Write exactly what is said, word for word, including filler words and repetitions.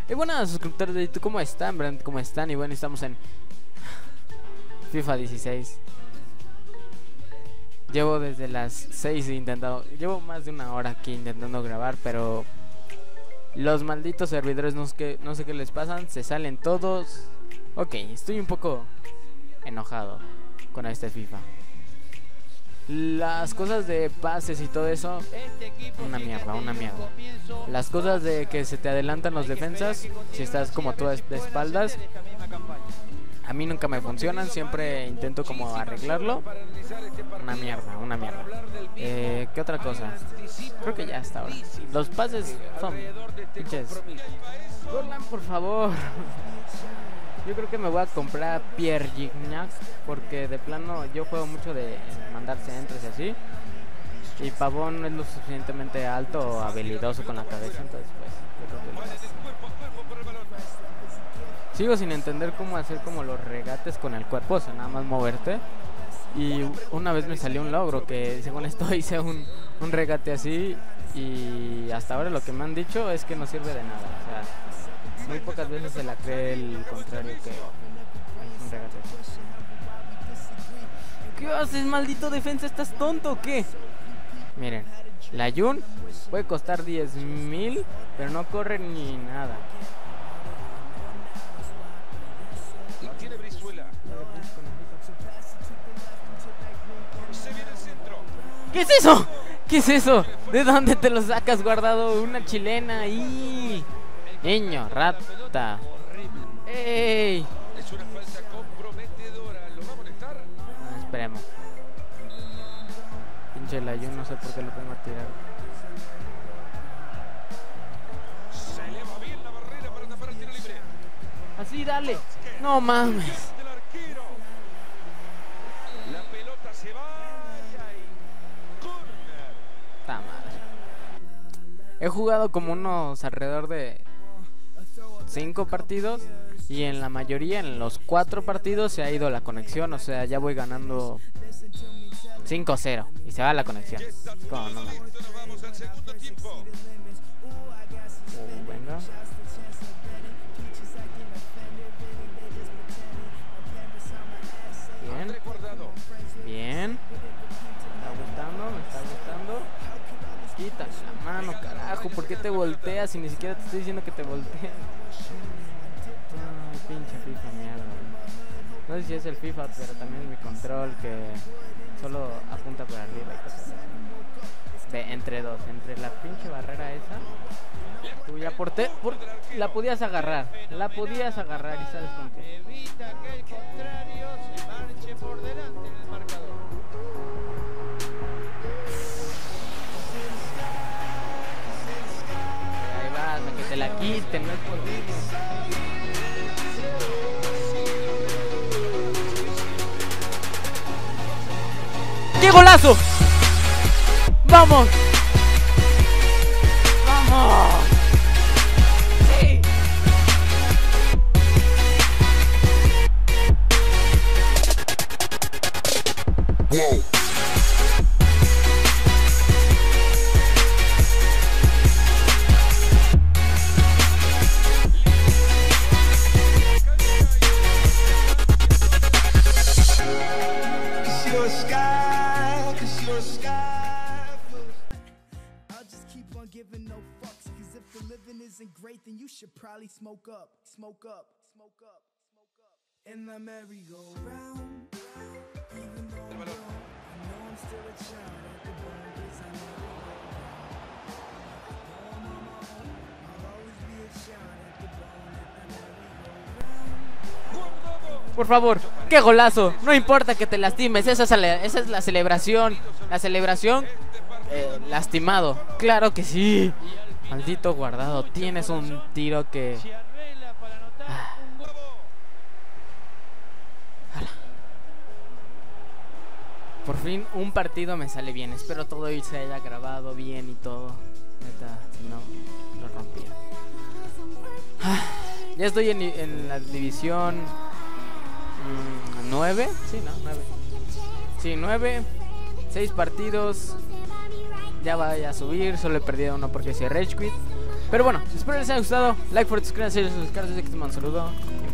Y bueno, suscriptores de YouTube, ¿cómo están? Brand, ¿cómo están? Y bueno, estamos en FIFA dieciséis. Llevo desde las seis intentando, llevo más de una hora aquí intentando grabar, pero los malditos servidores no sé qué, no sé qué les pasan, se salen todos. Ok, estoy un poco enojado con este FIFA. Las cosas de pases y todo eso, una mierda, una mierda. Las cosas de que se te adelantan los defensas si estás como tú de espaldas, a mí nunca me funcionan, siempre intento como arreglarlo. Una mierda, una mierda. Eh, ¿Qué otra cosa? Creo que ya hasta ahora. Los pases son pinches. Gorlan, por favor. Yo creo que me voy a comprar Pierre Gignac, porque de plano yo juego mucho de mandar centros y así. Y Pavón no es lo suficientemente alto o habilidoso con la cabeza, entonces pues yo creo que sigo sin entender cómo hacer como los regates con el cuerpo, o sea, nada más moverte. Y una vez me salió un logro que según esto hice un, un regate así, y hasta ahora lo que me han dicho es que no sirve de nada, o sea, muy pocas veces se la cree el contrario que un regate. ¿Qué haces, maldito defensa? ¿Estás tonto o qué? Miren, la Jun puede costar diez mil, pero no corre ni nada. ¿Qué es eso? ¿Qué es eso? ¿De dónde te lo sacas, guardado? Una chilena ahí. Niño, rata. ¡Ey! Es una falta comprometedora. ¿Lo va a molestar? Ah, esperemos. Pinche la yo no sé por qué lo tengo a tirar. Se eleva bien la barrera para tapar el tiro libre. Así, dale. No mames. Del arquero. La pelota se va y corner. Está madre. He jugado como unos alrededor de cinco partidos, y en la mayoría, en los cuatro partidos, se ha ido la conexión. O sea, ya voy ganando cinco cero y se va la conexión. Es como, no mames. Nos vamos al segundo tiempo. Uh, venga. Bien. Bien. Me está gustando, me está gustando. Quita la mano, carajo. ¿Por qué te volteas si ni siquiera te estoy diciendo que te voltees? Ay, pinche FIFA, mierda. No sé si es el FIFA, pero también es mi control que solo apunta por arriba y cosas así. De entre dos, entre la pinche barrera esa. Tú ya por, te, por la podías agarrar, la podías agarrar y sales con qué. Evita que el contrario se marche por delante del marcador. Ahí vas, a que te la quiten, no es posible. ¡Qué golazo! ¡Vamos! ¡Vamos! ¡Sí! Wow. Great, then you should probably smoke up, smoke up, smoke up, smoke up. In the merry-go-round, even though I'm wrong, I know I'm still a child at the bone, 'cause I never go wrong. On my own, I'll always be a child at the bone, at the merry-go-round. Por favor, qué golazo. No importa que te lastimes, esa es la, esa es la celebración. La celebración eh, lastimado. Claro que sí. Maldito guardado, tienes un tiro que... Ah. Por fin un partido me sale bien. Espero todo hoy se haya grabado bien y todo. Neta, si no, lo rompía. Ah. Ya estoy en, en la división mmm, nueve. Sí, no, nueve. Sí, nueve. seis partidos. Ya vaya a subir, solo he perdido uno porque hice Rage Quit. Pero bueno, espero les haya gustado. Like, for suscríbanse, suscríbanse, que te mando un saludo.